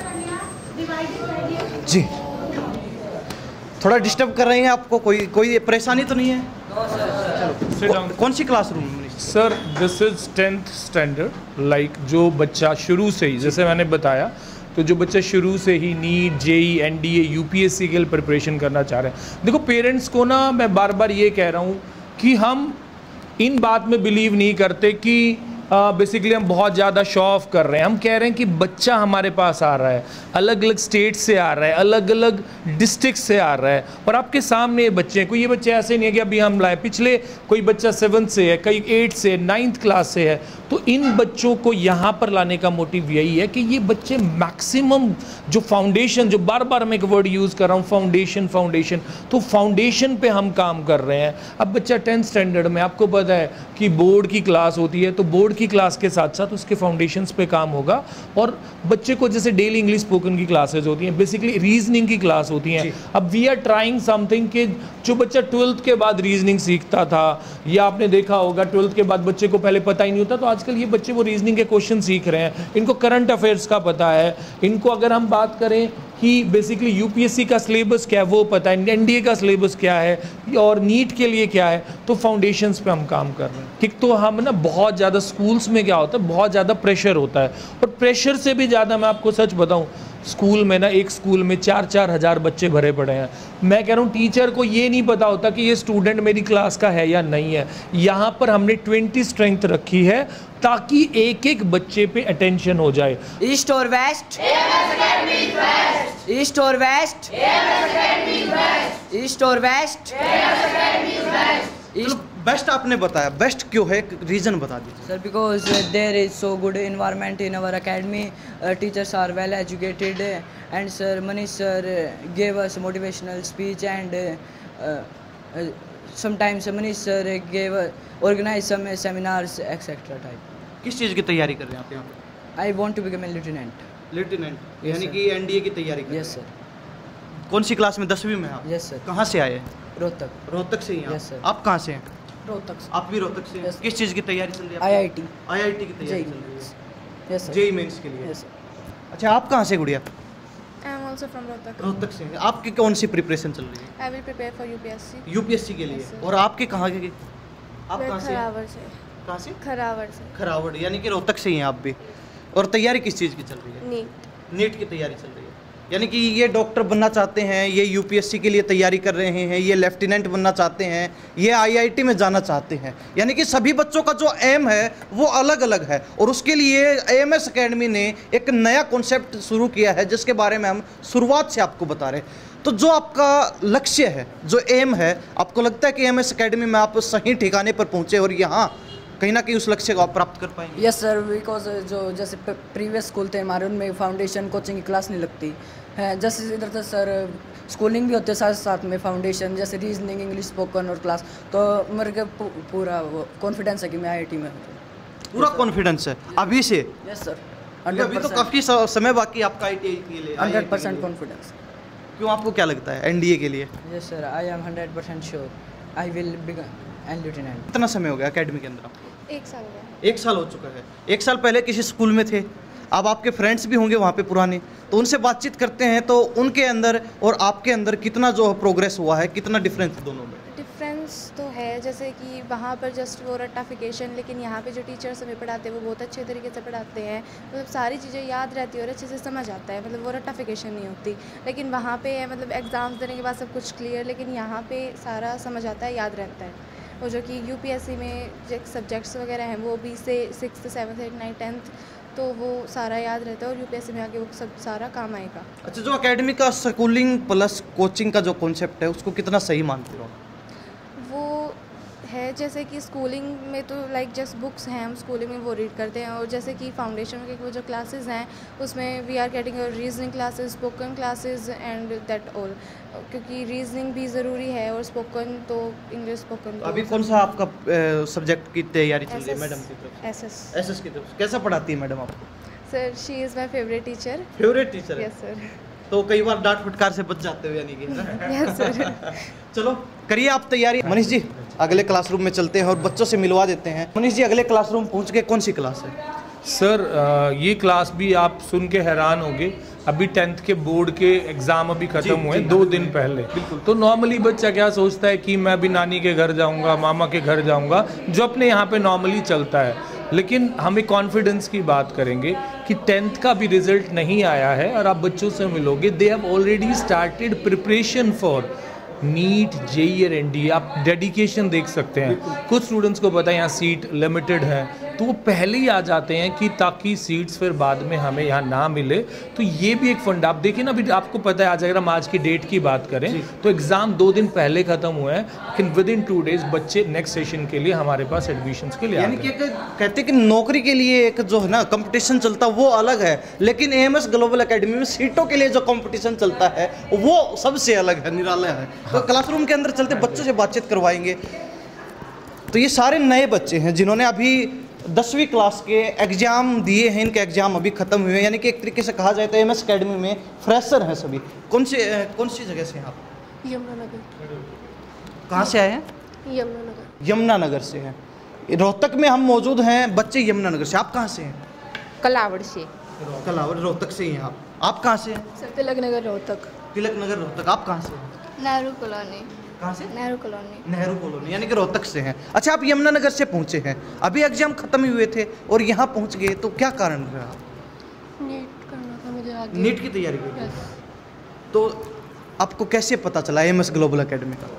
जी, थोड़ा डिस्टर्ब कर रहे हैं आपको, कोई परेशानी तो नहीं है? चलो, कौन सी classroom? Sir this is 10th standard. Like जो बच्चा शुरू से ही, जैसे मैंने बताया, तो जो बच्चा शुरू से ही नीट, जेई, एनडीए, यूपीएससी के लिए प्रिपरेशन करना चाह रहे हैं, देखो पेरेंट्स को ना मैं बार बार ये कह रहा हूँ कि हम इन बात में बिलीव नहीं करते कि बेसिकली हम बहुत ज़्यादा शो ऑफ कर रहे हैं। हम कह रहे हैं कि बच्चा हमारे पास आ रहा है, अलग अलग स्टेट से आ रहा है, अलग अलग डिस्ट्रिक्ट से आ रहा है, और आपके सामने ये बच्चे हैं। कोई ये बच्चे ऐसे नहीं है कि अभी हम लाए, पिछले कोई बच्चा 7th से है, कई 8th से, 9th क्लास से है। तो इन बच्चों को यहाँ पर लाने का मोटिव यही है कि ये बच्चे मैक्सिमम जो फाउंडेशन, जो बार बार मैं एक वर्ड यूज़ कर रहा हूँ, फाउंडेशन, तो फाउंडेशन पे हम काम कर रहे हैं। अब बच्चा 10th स्टैंडर्ड में, आपको पता है कि बोर्ड की क्लास होती है, तो बोर्ड की क्लास के साथ साथ उसके फाउंडेशंस पे काम होगा। और बच्चे को जैसे डेली इंग्लिश स्पोकन की क्लासेस होती हैं, बेसिकली रीजनिंग की क्लास होती हैं। अब वी आर ट्राइंग समथिंग कि जो बच्चा 12th के बाद रीजनिंग सीखता था, या आपने देखा होगा 12th के बाद बच्चे को पहले पता ही नहीं होता, तो आजकल ये बच्चे वो रीजनिंग के क्वेश्चन सीख रहे हैं, इनको करंट अफेयर्स का पता है, इनको अगर हम बात करें कि बेसिकली यूपीएससी का सिलेबस क्या है वो पता है, एनडीए का सिलेबस क्या है, और नीट के लिए क्या है, तो फाउंडेशंस पे हम काम कर रहे हैं। ठीक, तो हम ना बहुत ज़्यादा स्कूल्स में क्या होता है, बहुत ज़्यादा प्रेशर होता है, और प्रेशर से भी ज़्यादा मैं आपको सच बताऊं, स्कूल में ना, एक स्कूल में 4-4 हज़ार बच्चे भरे पड़े हैं। मैं कह रहा हूँ टीचर को ये नहीं पता होता कि ये स्टूडेंट मेरी क्लास का है या नहीं है। यहाँ पर हमने 20 स्ट्रेंथ रखी है ताकि एक एक बच्चे पे अटेंशन हो जाए। ईस्ट और वेस्ट, ईस्ट और वेस्ट, ईस्ट और वेस्ट, बेस्ट आपने बताया, बेस्ट क्यों है, रीजन बता दीजिए sir. Because there is so good environment in our academy, teachers are well educated, and sir Manish sir gave us motivational speech, and sometimes Manish sir organized some seminars etc type. किस चीज़ की तैयारी कर रहे हैं आप यहाँ पे? I want to become a lieutenant. Lieutenant, Yes, यानी sir. कि एनडीए की तैयारी कर रहे Yes हैं। sir. कौन सी क्लास में? 10वीं में आप? Yes sir. कहाँ से आए? रोहतक. रोहतक से ही हैं Yes, sir. आप कहाँ से हैं? रोहतक. आप भी रोहतक से हैं? Yes. किस चीज़ की तैयारी चल रही है? IIT. आईआईटी की तैयारी JEE. चल रही है, Yes sir. जेई मेंस के लिए। Yes sir. अच्छा, आप कहाँ से गुड़िया? I am also from Rohtak. Rohtak से हैं। आपकी कौन सी प्रिपरेशन चल रही है? I will prepare for UPSC. UPSC के लिए। Yes, sir. और आपके कहाँ के? आप मैं कहाँ से हैं? खरावर से। कहाँ से? खरावर से। खरावड़, यानी कि रोहतक से ही हैं आप भी। और तैयारी किस चीज़ की चल रही है? नीट की तैयारी चल रही है, यानी कि ये डॉक्टर बनना चाहते हैं, ये यूपीएससी के लिए तैयारी कर रहे हैं, ये लेफ्टिनेंट बनना चाहते हैं, ये आईआईटी में जाना चाहते हैं। यानी कि सभी बच्चों का जो एम है वो अलग अलग है, और उसके लिए एएमएस एकेडमी ने एक नया कॉन्सेप्ट शुरू किया है जिसके बारे में हम शुरुआत से आपको बता रहे हैं। तो जो आपका लक्ष्य है, जो एम है, आपको लगता है कि एएमएस एकेडमी में आप सही ठिकाने पर पहुँचे और यहाँ कहीं ना कहीं उस लक्ष्य को आप प्राप्त कर पाएंगे? यस सर, बिकॉज जो जैसे प्रीवियस स्कूल थे हमारे, उनमें फाउंडेशन कोचिंग की क्लास नहीं लगती है। जैसे इधर तो सर स्कूलिंग भी होते है साथ साथ में, फाउंडेशन जैसे रीजनिंग, इंग्लिश स्पोकन और क्लास। तो मेरे को पूरा कॉन्फिडेंस है कि मैं आईआईटी में पूरा कॉन्फिडेंस है अभी से? यस सर, अभी तो काफ़ी समय बाकी आपका आईटीआई के लिए। 100% कॉन्फिडेंस। क्यों, आपको क्या लगता है एनडीए के लिए? Yes sir, I am 100% sure I will become an lieutenant. कितना समय हो गया एकेडमी के अंदर आपको? 1 साल हो गया। 1 साल हो चुका है। 1 साल पहले किसी स्कूल में थे, अब आपके फ्रेंड्स भी होंगे वहाँ पे पुराने, तो उनसे बातचीत करते हैं तो उनके अंदर और आपके अंदर कितना जो प्रोग्रेस हुआ है, कितना डिफरेंस दोनों में? डिफरेंस तो है, जैसे कि वहाँ पर जस्ट वो रट्टाफिकेशन, लेकिन यहाँ पे जो टीचर्स हमें पढ़ाते हैं वो बहुत अच्छे तरीके से पढ़ाते हैं, मतलब सारी चीज़ें याद रहती है और अच्छे से समझ आता है, मतलब वो रट्टाफिकेशन नहीं होती। लेकिन वहाँ पे है मतलब एग्ज़ाम्स देने के बाद सब कुछ क्लियर, लेकिन यहाँ पे सारा समझ आता है, याद रहता है। और जो कि यूपीएससी में जो सब्जेक्ट्स वगैरह हैं वो भी से 6th 7th 8th 9th 10th, तो वो सारा याद रहता है और यूपीएससी में आके वो सब सारा काम आएगा। अच्छा, जो एकेडमी का स्कूलिंग प्लस कोचिंग का जो कॉन्सेप्ट है उसको कितना सही मानते हो? वो है जैसे कि स्कूलिंग में तो लाइक जस्ट बुक्स हैं, हम स्कूलिंग में वो रीड करते हैं, और जैसे कि फाउंडेशन के वो जो क्लासेस हैं उसमें we are getting reasoning classes, spoken classes and that all, क्योंकि रीजनिंग भी ज़रूरी है और स्पोकन तो इंग्लिश स्पोकन। तो अभी कौन सा आपका सब्जेक्ट की तैयारी चल रही है मैडम की तरफ? एसएस की तरफ। कैसा पढ़ाती है मैडम आपको? Sir she is my favourite teacher. Favourite teacher? Yes sir. तो कई बार डांट फटकार से बच जाते हो यानी कि? Yes sir. चलो करिए आप तैयारी। मनीष जी अगले क्लासरूम में चलते हैं और बच्चों से मिलवा देते हैं। मनीष जी अगले क्लासरूम पहुंच के कौन सी क्लास है? सर ये क्लास भी आप सुन के हैरान होंगे, अभी 10th के बोर्ड के एग्ज़ाम अभी ख़त्म हुए 2 दिन पहले। तो नॉर्मली बच्चा क्या सोचता है कि मैं अभी नानी के घर जाऊंगा, मामा के घर जाऊंगा, जो अपने यहाँ पे नॉर्मली चलता है। लेकिन हमें कॉन्फिडेंस की बात करेंगे कि 10th का भी रिजल्ट नहीं आया है और आप बच्चों से मिलोगे, they have already started preparation for NEET, JEE और एनडीए। आप डेडिकेशन देख सकते हैं। कुछ स्टूडेंट्स को पता है यहाँ सीट लिमिटेड है, तो वो पहले ही आ जाते हैं कि ताकि सीट्स फिर बाद में हमें यहाँ ना मिले। तो ये भी एक फंड आप देखिए ना, अभी आपको पता है आज अगर हम आज की डेट की बात करें तो एग्ज़ाम 2 दिन पहले ख़त्म हुए हैं, लेकिन विद इन 2 days बच्चे नेक्स्ट सेशन के लिए हमारे पास एडमिशन्स के लिए यानी कि कहते हैं कि नौकरी के लिए एक जो है ना कंपटीशन चलता है वो अलग है, लेकिन एएमएस ग्लोबल एकेडमी में सीटों के लिए जो कंपटीशन चलता है वो सबसे अलग है, निराला है। तो क्लासरूम के अंदर चलते बच्चों से बातचीत करवाएंगे। तो ये सारे नए बच्चे हैं जिन्होंने अभी 10वीं क्लास के एग्जाम दिए हैं, इनके एग्जाम अभी खत्म हुए हैं, यानी कि एक तरीके से कहा जाए तो एएमएस एकेडमी में फ्रेशर हैं सभी। कौन सी जगह से हैं आप? यमुनानगर। कहाँ से आए हैं? यमुनानगर। यमुनानगर से हैं। रोहतक में हम मौजूद हैं, बच्चे यमुनानगर से। आप कहाँ से हैं? कलावड़ से। कलावड़, रोहतक से ही हैं आप कहाँ से हैं? सर तिलक नगर रोहतक। तिलक नगर रोहतक। आप कहाँ से हैं? नेहरू कॉलोनी। कहाँ से? नेहरू कॉलोनी। नेहरू कॉलोनी, यानी कि रोहतक से हैं। अच्छा, आप यमुनानगर से पहुँचे हैं, अभी एग्जाम खत्म ही हुए थे और यहाँ पहुँच गए, तो क्या कारण रहा? नीट करना था मुझे आगे। नीट की तैयारी कर रहे थे। तो आपको कैसे पता चला एएमएस ग्लोबल एकेडमी का?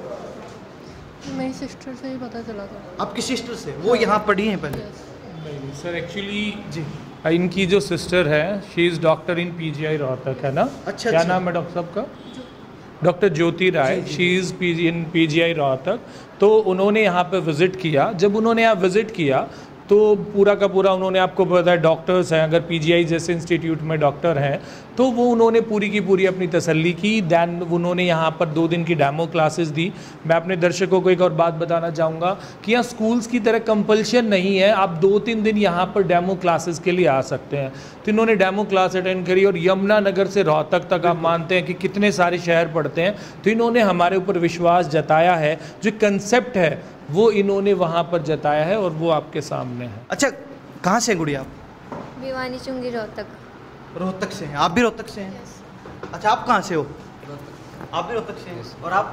मेरी सिस्टर से ही पता चला था। आपकी सिस्टर से? वो यहाँ पढ़ी हैं पहले? नहीं सर, एक्चुअली जी इनकी जो सिस्टर है she is doctor in PGI Rohtak, है ना? अच्छा, क्या अच्छा। नाम है डॉक्टर साहब का? Doctor Jyoti Rai. She is in PGI Rohtak. तो उन्होंने यहाँ पे विज़िट किया। जब उन्होंने यहाँ विज़िट किया तो पूरा का पूरा उन्होंने, आपको पता है डॉक्टर्स हैं, अगर पीजीआई जैसे इंस्टीट्यूट में डॉक्टर हैं तो वो उन्होंने पूरी की पूरी अपनी तसल्ली की। दैन उन्होंने यहाँ पर 2 दिन की डेमो क्लासेस दी। मैं अपने दर्शकों को एक और बात बताना चाहूँगा कि यहाँ स्कूल्स की तरह कंपल्शन नहीं है, आप 2-3 दिन यहाँ पर डेमो क्लासेस के लिए आ सकते हैं। तो इन्होंने डेमो क्लास अटेंड करी और यमुनानगर से रोहतक तक आप मानते हैं कि कितने सारे शहर पड़ते हैं, तो इन्होंने हमारे ऊपर विश्वास जताया है। जो कंसेप्ट है वो इन्होंने वहाँ पर जताया है और वो आपके सामने है। अच्छा, कहाँ से गुड़िया आप? भिवानी चुंगी रोहतक। रोहतक से हैं? आप भी रोहतक से हैं? अच्छा, आप कहाँ से हो? आप भी रोहतक से हैं? और आप?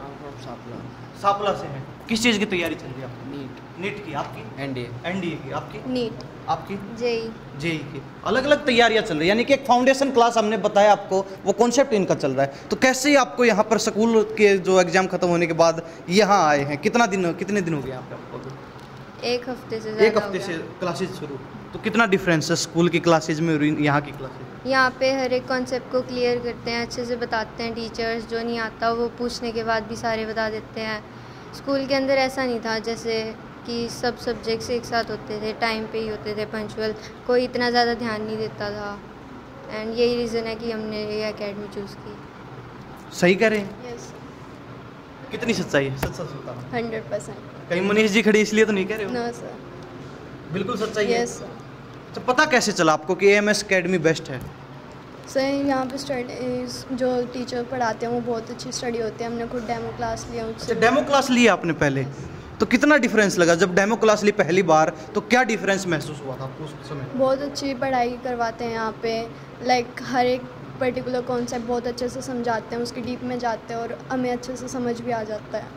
सापला से हैं। किस चीज़ की तैयारी चल रही है आपकी? नीट की। आपकी? एनडीए की। आपकी? नीट। आपकी? जेई की। अलग अलग तैयारियां चल रही है, यानी कि एक फाउंडेशन क्लास हमने बताया आपको, वो कॉन्सेप्ट इनका चल रहा है। तो कैसे आपको यहाँ पर स्कूल के जो एग्जाम खत्म होने के बाद यहाँ आए हैं, कितने दिन हो गए यहाँ पे आपको? एक हफ्ते से क्लासेज शुरू। तो कितना डिफरेंस है स्कूल की क्लासेज में और यहाँ की क्लासेज? यहाँ पे हर एक कॉन्सेप्ट को क्लियर करते हैं, अच्छे से बताते हैं टीचर्स। जो नहीं आता वो पूछने के बाद भी सारे बता देते हैं। स्कूल के अंदर ऐसा नहीं था, जैसे कि सब सब्जेक्ट्स एक साथ होते थे, टाइम पे ही होते थे, पंक्चुअल, कोई इतना ज़्यादा ध्यान नहीं देता था। एंड यही रीज़न है कि हमने ये एकेडमी चूज़ की। सही कह रहे हैं? यस। कितनी सच्चाई है? सच बताओ। 100%। कहीं मनीष जी खड़ी इसलिए तो नहीं कह रहे हो? No sir. बिल्कुल सच्चाई है। Yes sir. तो पता कैसे चला आपको कि AMS एकेडमी बेस्ट है? सर यहाँ पे स्टडीज जो टीचर पढ़ाते हैं वो बहुत अच्छी स्टडी होती है। हमने खुद डेमो क्लास लिया उससे। डेमो क्लास लिया आपने पहले, तो कितना डिफरेंस लगा जब डेमो क्लास ली पहली बार? तो क्या डिफरेंस महसूस हुआ था आपको उस समय? बहुत अच्छी पढ़ाई करवाते हैं यहाँ पे, लाइक हर एक पर्टिकुलर कॉन्सेप्ट बहुत अच्छे से समझाते हैं, उसकी डीप में जाते हैं और हमें अच्छे से समझ भी आ जाता है।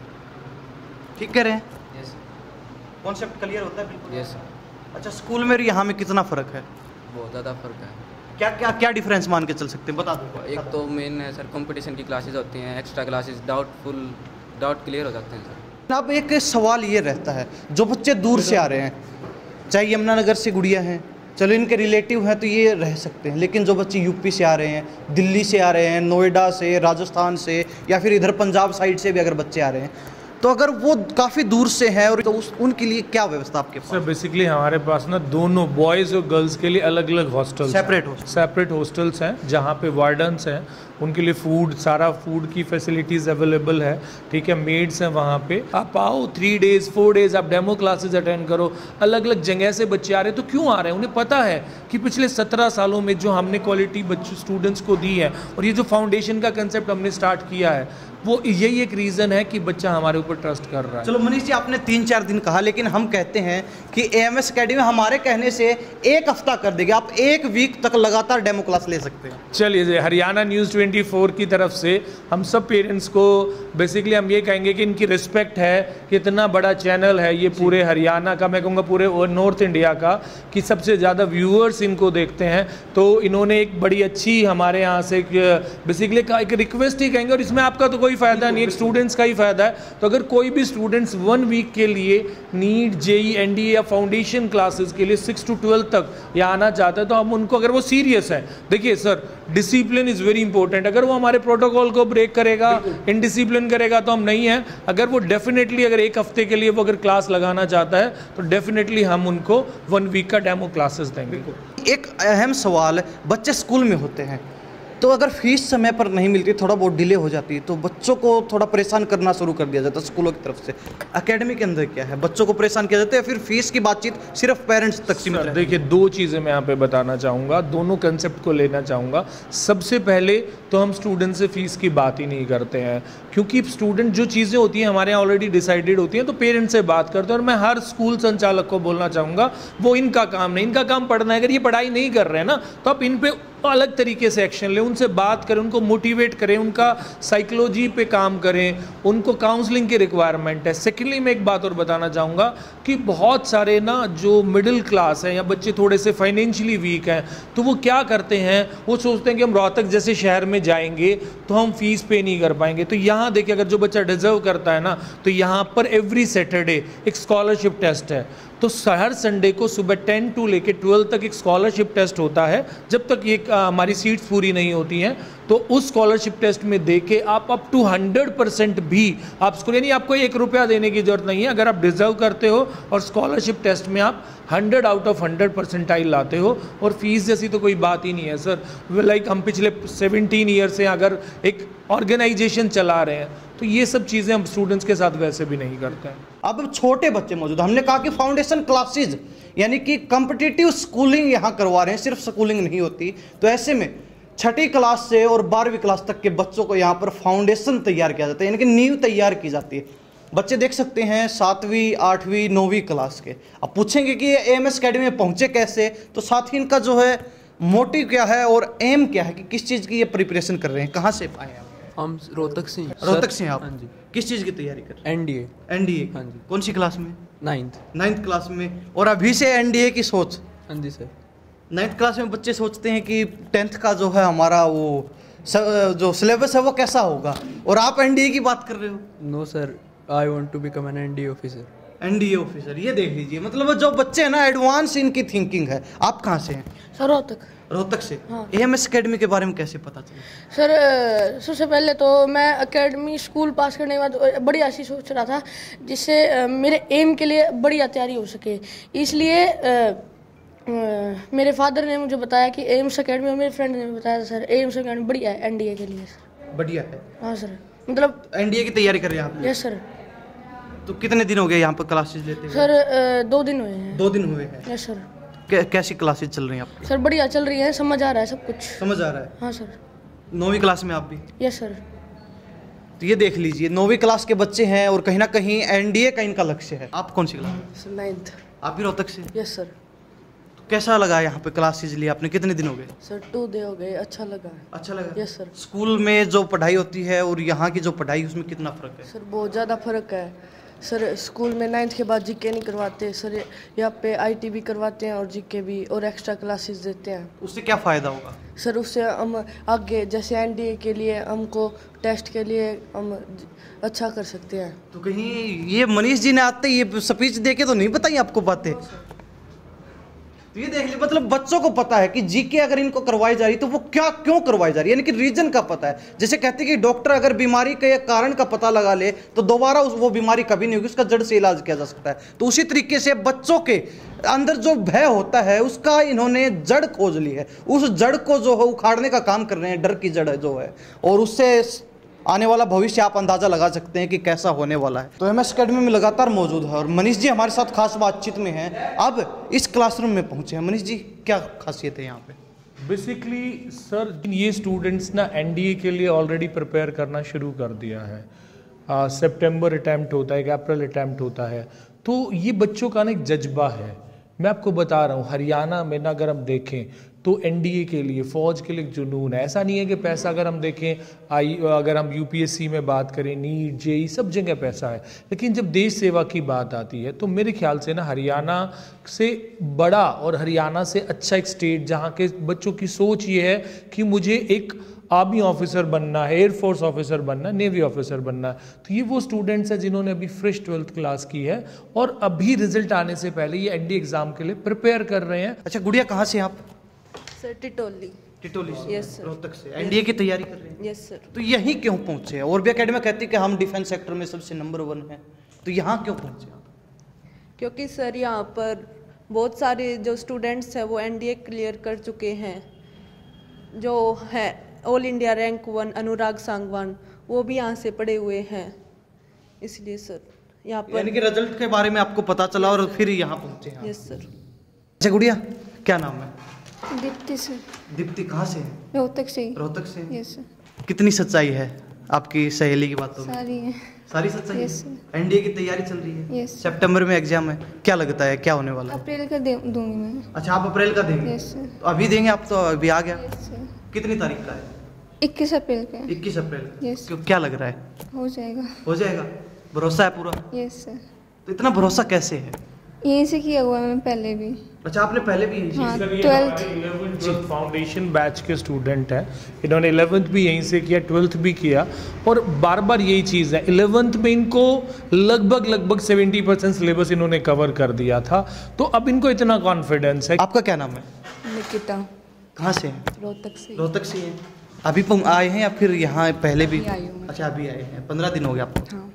ठीक कह रहे हैं? यस। कॉन्सेप्ट क्लियर होता है? बिल्कुल। यस। अच्छा, स्कूल में और यहाँ में कितना फ़र्क है? बहुत ज़्यादा फ़र्क है। क्या डिफरेंस मान के चल सकते हैं, बता दो। एक तो मेन है सर, कंपटीशन की क्लासेस होती हैं, एक्स्ट्रा क्लासेस, डाउट क्लियर हो जाते हैं सर। अब एक सवाल ये रहता है, जो बच्चे दूर से आ रहे हैं, चाहे यमुनानगर से गुड़िया हैं, चलो इनके रिलेटिव हैं तो ये रह सकते हैं, लेकिन जो बच्चे यूपी से आ रहे हैं, दिल्ली से आ रहे हैं, नोएडा से, राजस्थान से, या फिर इधर पंजाब साइड से भी अगर बच्चे आ रहे हैं, तो अगर वो काफ़ी दूर से हैं और तो उनके लिए क्या व्यवस्था आपके पास? सर बेसिकली हमारे पास ना दोनों बॉयज़ और गर्ल्स के लिए अलग अलग हॉस्टल्स, सेपरेट हॉस्टल्स हैं, जहाँ पे वार्डन्स हैं, उनके लिए सारा फूड की फैसिलिटीज़ अवेलेबल है। ठीक है, मेड्स हैं वहाँ पे। आप आओ 3 डेज़ 4 डेज़ आप डेमो क्लासेस अटेंड करो। अलग अलग जगह से बच्चे आ रहे हैं, तो क्यों आ रहे हैं? उन्हें पता है कि पिछले 17 सालों में जो हमने क्वालिटी स्टूडेंट्स को दी है, और ये जो फाउंडेशन का कंसेप्ट हमने स्टार्ट किया है, वो यही एक रीज़न है कि बच्चा हमारे ऊपर ट्रस्ट कर रहा है। चलो मनीष जी, आपने 3-4 दिन कहा, लेकिन हम कहते हैं कि AMS एकेडमी हमारे कहने से 1 हफ्ता कर देगी। आप 1 वीक तक लगातार डेमो क्लास ले सकते हैं। चलिए, हरियाणा न्यूज़ 24 की तरफ से हम सब पेरेंट्स को बेसिकली हम ये कहेंगे कि इनकी रिस्पेक्ट है कि इतना बड़ा चैनल है ये पूरे हरियाणा का, मैं कहूँगा पूरे नॉर्थ इंडिया का, कि सबसे ज़्यादा व्यूअर्स इनको देखते हैं। तो इन्होंने एक बड़ी अच्छी हमारे यहाँ से बेसिकली एक रिक्वेस्ट ही कहेंगे, और इसमें आपका तो कोई फ़ायदा नहीं, एक स्टूडेंट्स का ही फ़ायदा है। तो अगर कोई भी स्टूडेंट्स 1 वीक के लिए नीट, जेई, एनडीए या फाउंडेशन क्लासेस के लिए 6 to 12 तक यहाँ आना चाहता है, तो हम उनको, अगर वो सीरियस है, देखिए sir, discipline is very important. अगर वो हमारे प्रोटोकॉल को ब्रेक करेगा, इनडिसिप्लिन करेगा, तो हम नहीं हैं। अगर वो डेफिनेटली अगर 1 हफ्ते के लिए वो अगर क्लास लगाना चाहता है, तो डेफिनेटली हम उनको 1 वीक का डेमो क्लासेस देंगे। एक अहम सवाल, बच्चे स्कूल में होते हैं, तो अगर फीस समय पर नहीं मिलती, थोड़ा बहुत डिले हो जाती है, तो बच्चों को थोड़ा परेशान करना शुरू कर दिया जाता है स्कूलों की तरफ से। एकेडमी के अंदर क्या है, बच्चों को परेशान किया जाता है, फिर फीस की बातचीत सिर्फ पेरेंट्स तक सीमित है? देखिए, 2 चीज़ें मैं यहाँ पे बताना चाहूँगा, दोनों कंसेप्ट को लेना चाहूँगा। सबसे पहले तो हम स्टूडेंट से फ़ीस की बात ही नहीं करते हैं, क्योंकि स्टूडेंट जो चीज़ें होती हैं हमारे यहाँ ऑलरेडी डिसाइडेड होती हैं, तो पेरेंट्स से बात करते हैं। और मैं हर स्कूल संचालक को बोलना चाहूँगा, वो इनका काम नहीं, इनका काम पढ़ना है। अगर ये पढ़ाई नहीं कर रहे हैं ना, तो आप इन पे अलग तरीके से एक्शन लें, उनसे बात करें, उनको मोटिवेट करें, उनका साइकोलॉजी पे काम करें, उनको काउंसलिंग की रिक्वायरमेंट है। सेकेंडली मैं एक बात और बताना चाहूँगा कि बहुत सारे ना जो मिडिल क्लास हैं या बच्चे थोड़े से फाइनेंशियली वीक हैं, तो वो क्या करते हैं, वो सोचते हैं कि हम रोहतक जैसे शहर में जाएंगे तो हम फीस पे नहीं कर पाएंगे। तो यहाँ देखिए, अगर जो बच्चा डिजर्व करता है ना, तो यहाँ पर एवरी सैटरडे एक स्कॉलरशिप टेस्ट है। तो हर संडे को सुबह 10 to लेके 12 तक एक स्कॉलरशिप टेस्ट होता है, जब तक ये हमारी सीट्स पूरी नहीं होती हैं। तो उस स्कॉलरशिप टेस्ट में देके आप अप टू 100% भी आप स्कूल, यानी आपको 1 रुपया देने की जरूरत नहीं है। अगर आप डिजर्व करते हो और स्कॉलरशिप टेस्ट में आप 100 out of 100 परसेंटाइल लाते हो, और फीस जैसी तो कोई बात ही नहीं है सर। लाइक हम पिछले 17 ईयर से अगर एक ऑर्गेनाइजेशन चला रहे हैं, तो ये सब चीज़ें हम स्टूडेंट्स के साथ वैसे भी नहीं करते हैं। अब छोटे बच्चे मौजूद, हमने कहा कि फाउंडेशन क्लासेज यानी कि कॉम्पिटिटिव स्कूलिंग यहाँ करवा रहे हैं, सिर्फ स्कूलिंग नहीं होती। तो ऐसे में 6ठी क्लास से और 12वीं क्लास तक के बच्चों को यहाँ पर फाउंडेशन तैयार किया जाता है, यानी कि नींव तैयार की जाती है। बच्चे देख सकते हैं 7वीं, 8वीं, 9वीं क्लास के। अब पूछेंगे कि ये AMS एकेडमी में पहुँचे कैसे, तो साथ ही इनका जो है मोटिव क्या है और एम क्या है, कि किस चीज़ की ये प्रिपरेशन कर रहे हैं, कहाँ से आए हैं? हम रोहतक से रोहतक से हैं आप? हाँ जी। किस चीज़ की तैयारी कर रहे एनडीए। हैं? एनडीए। हाँ जी। कौन सी क्लास में? 9th क्लास में। और अभी से एनडीए की सोच? हाँ जी सर। 9th क्लास में बच्चे सोचते हैं कि 10th का जो है हमारा वो जो सिलेबस है वो कैसा होगा, और आप एनडीए की बात कर रहे हो? No sir, I want to become an NDA officer. NDA officer, ये देख लीजिए, मतलब जो बच्चे हैं ना एडवांस इनकी थिंकिंग है। आप कहाँ से हैं? सर रोहतक। रोहतक से। हाँ। एएमएस एकेडमी के बारे में कैसे पता चला? सर सबसे पहले तो मैं एकेडमी स्कूल पास करने के बाद बड़ी ऐसी सोच रहा था जिससे मेरे एम के लिए बढ़िया तैयारी हो सके, इसलिए मेरे फादर ने मुझे बताया कि एम्स एकेडमी, और मेरे फ्रेंड ने बताया था सर एम्स एकेडमी बढ़िया है एनडीए के लिए। सर बढ़िया है। हाँ सर, मतलब एनडीए की तैयारी कर रहे हैं आप? Yes sir. तो कितने दिन हो गए यहाँ पर क्लासेस लेते हुए? सर 2 दिन हुए हैं। 2 दिन हुए हैं। Yes sir. कैसी क्लासेस चल रही हैं आपकी? सर बढ़िया चल रही है, समझ आ रहा है सब कुछ। समझ आ रहा है? हाँ सर। 9वीं क्लास में आप भी? Yes sir. तो ये देख लीजिए 9वीं क्लास के बच्चे हैं और कहीं ना कहीं एनडीए का इनका लक्ष्य है। आप कौन सी क्लास में? 9th। आप भी रोहतक से? Yes sir. तो कैसा लगा यहाँ पे क्लासेस लिए आपने? कितने दिन हो गए? सर 2 दिन हो गए। अच्छा लगा। अच्छा लगा? Yes sir. स्कूल में जो पढ़ाई होती है और यहाँ की जो पढ़ाई उसमें कितना फर्क है? सर बहुत ज़्यादा फर्क है सर। स्कूल में 9th के बाद जीके नहीं करवाते सर, यहाँ पे आईटी भी करवाते हैं और जीके भी, और एक्स्ट्रा क्लासेस देते हैं। उससे क्या फ़ायदा होगा? सर उससे हम आगे जैसे एनडीए के लिए हमको टेस्ट के लिए हम अच्छा कर सकते हैं। तो कहीं ये मनीष जी ने आते ये स्पीच दे के तो नहीं बताई आपको बातें? तो ये देख ली, मतलब बच्चों को पता है कि जीके अगर इनको करवाई जा रही तो वो क्या क्यों करवाई जा रही है, यानी कि रीजन का पता है। जैसे कहते हैं कि डॉक्टर अगर बीमारी के कारण का पता लगा ले तो दोबारा वो बीमारी कभी नहीं होगी, उसका जड़ से इलाज किया जा सकता है। तो उसी तरीके से बच्चों के अंदर जो भय होता है उसका इन्होंने जड़ खोज ली है, उस जड़ को जो है उखाड़ने का काम कर रहे हैं, डर की जड़ जो है, और उससे आने वाला भविष्य आप अंदाजा लगा सकते हैं कि कैसा होने वाला है। तो एमएस एकेडमी में लगातार मौजूद है और मनीष जी हमारे साथ खास बातचीत में हैं। अब इस क्लासरूम में पहुंचे हैं। मनीष जी क्या खासियत है यहाँ पे? बेसिकली सर ये स्टूडेंट्स ना एनडीए के लिए ऑलरेडी प्रिपेयर करना शुरू कर दिया है। सितंबर अटैम्प्ट होता है, एक अप्रैल अटैम्प्ट होता है, तो ये बच्चों का ना एक जज्बा है। मैं आपको बता रहा हूँ हरियाणा में ना अगर हम देखें तो एनडीए के लिए फौज के लिए जुनून है। ऐसा नहीं है कि पैसा, अगर हम देखें अगर हम यूपीएससी में बात करें, नीट जेई सब जगह पैसा है, लेकिन जब देश सेवा की बात आती है तो मेरे ख्याल से ना हरियाणा से बड़ा और हरियाणा से अच्छा एक स्टेट जहाँ के बच्चों की सोच ये है कि मुझे एक आर्मी ऑफिसर बनना है, एयरफोर्स ऑफिसर बनना है, नेवी ऑफिसर बनना है। तो ये वो स्टूडेंट्स हैं जिन्होंने अभी फ्रेश 12th क्लास की है और अभी रिजल्ट आने से पहले ये एनडीए एग्जाम के लिए प्रिपेयर कर रहे हैं। अच्छा गुड़िया कहाँ से आप? सर टिटोली। टिटोली से? Yes sir. रोहतक से एनडीए की तैयारी कर रहे हैं? Yes sir. तो यहीं क्यों पहुंचे? और भी अकेडमी कहती है कि हम डिफेंस सेक्टर में सबसे नंबर 1 है, तो यहाँ क्यों पहुंचे आप? क्योंकि सर यहाँ पर बहुत सारे जो स्टूडेंट्स हैं वो एनडीए क्लियर कर चुके हैं, जो है all India rank 1 Anurag Sangwan, वो भी यहाँ से पढ़े हुए हैं, इसलिए सर यहाँ पर। यानी कि रिजल्ट के बारे में आपको पता चला और फिर यहाँ पहुंचे? Yes sir. अच्छा गुड़िया क्या नाम है? दीप्ति से। दीप्ति कहाँ से? रोहतक से। रोहतक से? Yes sir. कितनी सच्चाई है आपकी सहेली की बातों में? सारी है। सारी सच्चाई है? Yes sir. एनडीए की तैयारी चल रही है? यस। सितंबर में एग्जाम है, क्या लगता है क्या होने वाला है? अप्रैल का दूंगी मैं। अच्छा आप अप्रैल का देंगे? Yes sir. तो अभी देंगे आप? तो अभी आ गया। Yes sir. कितनी तारीख का है? 21 अप्रैल का। 21 अप्रैल? यस। क्यों, क्या लग रहा है? हो जाएगा। हो जाएगा? भरोसा है पूरा? Yes sir. तो इतना भरोसा कैसे है? यहीं से किया हुआ है मैं पहले भी। अच्छा आपने पहले भी? हाँ, 12th फाउंडेशन बैच के स्टूडेंट हैं, इन्होंने 11th भी यहीं से किया, 12th भी किया, और बार बार यही चीज़ है। 11th में इनको लगभग 70% सिलेबस इन्होंने कवर कर दिया था, तो अब इनको इतना कॉन्फिडेंस है। आपका क्या नाम है? निकिता। कहाँ से? रोहतक से। रोहतक से हैं? अभी आए हैं या फिर यहाँ पहले भी? आई हूँ। अच्छा अभी आए हैं, 15 दिन हो गया आपको? हाँ।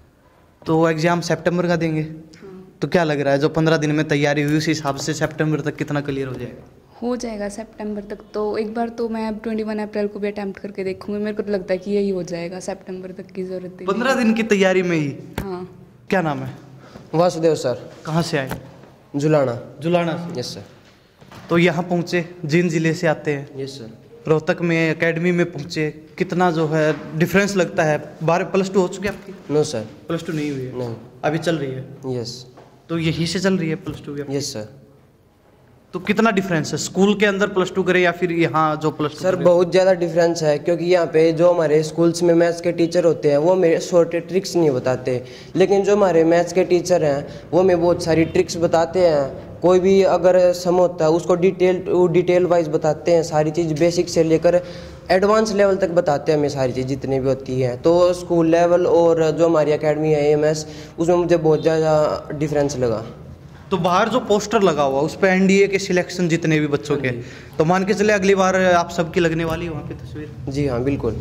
तो एग्जाम सितंबर का देंगे? तो क्या लग रहा है जो 15 दिन में तैयारी हुई उस हिसाब से सितंबर तक कितना क्लियर हो जाएगा? हो जाएगा सितंबर तक। तो एक बार तो मैं अब 21 अप्रैल को भी अटैम्प्ट करके देखूंगी, मेरे को तो लगता है कि यही हो जाएगा, सितंबर तक की जरूरत है। 15 दिन की तैयारी में ही? हाँ। क्या नाम है? वासुदेव सर। कहाँ से आए? जुलाना। जुलाना से? Yes sir. तो यहाँ पहुँचे, जिन जिले से आते हैं? Yes sir. रोहतक में एकेडमी में पहुँचे, कितना जो है डिफरेंस लगता है? 12 +2 हो चुकी है आपकी? No sir. +2 नहीं हुई है? नहीं। अभी चल रही है? यस। तो यही से चल रही है +2 भी? Yes sir. तो कितना डिफरेंस है स्कूल के अंदर +2 करे या फिर यहाँ जो +2? सर बहुत ज़्यादा डिफरेंस है, क्योंकि यहाँ पे जो हमारे स्कूल्स में मैथ्स के टीचर होते हैं वो मेरे शॉर्ट ट्रिक्स नहीं बताते, लेकिन जो हमारे मैथ्स के टीचर हैं वो हमें बहुत सारी ट्रिक्स बताते हैं। कोई भी अगर सम होता है उसको डिटेल वाइज बताते हैं, सारी चीज़ बेसिक से लेकर एडवांस लेवल तक बताते हैं हमें सारी चीज़ जितनी भी होती हैं। तो स्कूल लेवल और जो हमारी एकेडमी है AMS, उसमें मुझे बहुत ज़्यादा डिफरेंस लगा। तो बाहर जो पोस्टर लगा हुआ उस पर NDA के सिलेक्शन जितने भी बच्चों के, तो मान के चले अगली बार आप सबकी लगने वाली है वहाँ पे तस्वीर? जी हाँ बिल्कुल।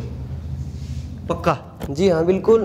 पक्का? जी हाँ बिल्कुल।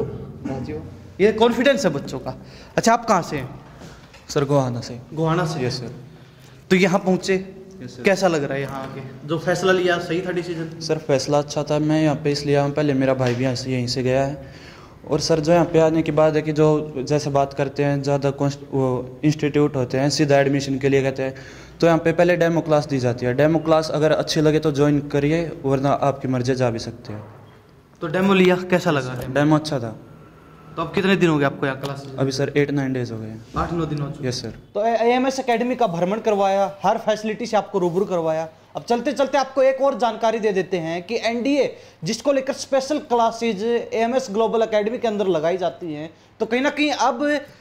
ये कॉन्फिडेंस है बच्चों का। अच्छा आप कहाँ से हैं? सर गोहाना से। गोहाना से? Yes sir. तो यहाँ पहुँचे, कैसा लग रहा है यहाँ आके? जो फैसला लिया सही था डिसीजन? सर फैसला अच्छा था, मैं यहाँ पे इसलिए आया हूँ, पहले मेरा भाई भी यहीं से गया है। और सर जो यहाँ पे आने के बाद है कि जो जैसे बात करते हैं ज़्यादा वो इंस्टीट्यूट होते हैं सीधा एडमिशन के लिए कहते हैं, तो यहाँ पे पहले डेमो क्लास दी जाती है। डेमो क्लास अगर अच्छी लगे तो ज्वाइन करिए, वरना आपकी मर्जी जा भी सकते हैं। तो डेमो लिया, कैसा लगा? डेमो अच्छा था। तो अब कितने दिन हो गए आपको यहाँ क्लास? अभी सर 8-9 डेज हो गए। 8-9 दिन हो चुके? Yes sir. तो AMS एकेडमी का भ्रमण करवाया, हर फैसिलिटी से आपको रूबरू करवाया। अब चलते चलते आपको एक और जानकारी दे देते हैं कि NDA जिसको लेकर special classes AMS global academy के अंदर लगाई जाती हैं, तो कहीं ना कहीं अब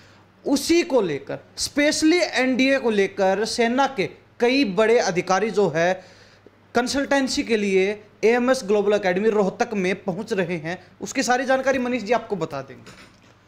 उसी को लेकर स्पेशली NDA को लेकर सेना के कई बड़े अधिकारी जो है कंसल्टेंसी के लिए AMS ग्लोबल एकेडमी रोहतक में पहुंच रहे हैं। उसकी सारी जानकारी मनीष जी आपको बता देंगे।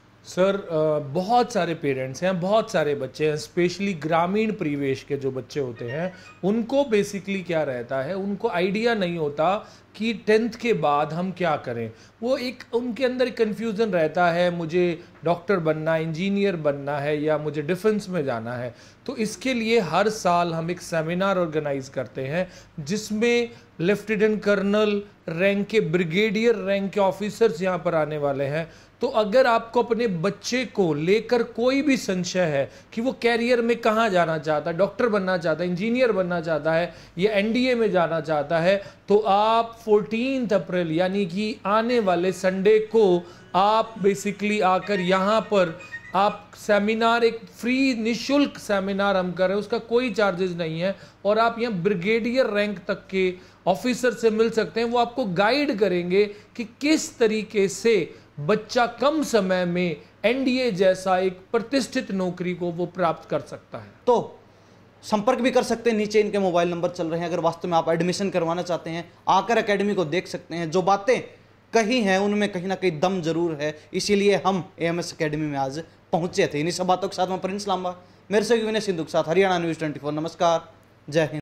सर बहुत सारे पेरेंट्स हैं, बहुत सारे बच्चे हैं, स्पेशली ग्रामीण परिवेश के जो बच्चे होते हैं उनको बेसिकली क्या रहता है, उनको आइडिया नहीं होता कि 10th के बाद हम क्या करें। वो एक उनके अंदर कन्फ्यूज़न रहता है, मुझे डॉक्टर बनना है, इंजीनियर बनना है या मुझे डिफेंस में जाना है। तो इसके लिए हर साल हम एक सेमिनार ऑर्गेनाइज करते हैं जिसमें लेफ्टिनेंट कर्नल रैंक के, ब्रिगेडियर रैंक के ऑफिसर्स यहाँ पर आने वाले हैं। तो अगर आपको अपने बच्चे को लेकर कोई भी संशय है कि वो कैरियर में कहाँ जाना चाहता है, डॉक्टर बनना चाहता है, इंजीनियर बनना चाहता है या NDA में जाना चाहता है, तो आप 14 अप्रैल यानी कि आने वाले संडे को आप बेसिकली आकर यहाँ पर आप सेमिनार, एक फ्री निशुल्क सेमिनार हम कर रहे हैं, उसका कोई चार्जेस नहीं है। और आप यहाँ ब्रिगेडियर रैंक तक के ऑफिसर से मिल सकते हैं। वो आपको गाइड करेंगे कि किस तरीके से बच्चा कम समय में NDA जैसा एक प्रतिष्ठित नौकरी को वो प्राप्त कर सकता है। तो संपर्क भी कर सकते हैं, नीचे इनके मोबाइल नंबर चल रहे हैं। अगर वास्तव में आप एडमिशन करवाना चाहते हैं, आकर एकेडमी को देख सकते हैं। जो बातें कही हैं उनमें कहीं ना कहीं दम जरूर है, इसीलिए हम AMS एकेडमी में आज पहुंचे थे। इन्हीं सब बातों के साथ मैं प्रिंस लांबा, मेरे से विनय सिंधु के साथ हरियाणा न्यूज़ 24। नमस्कार, जय हिंद।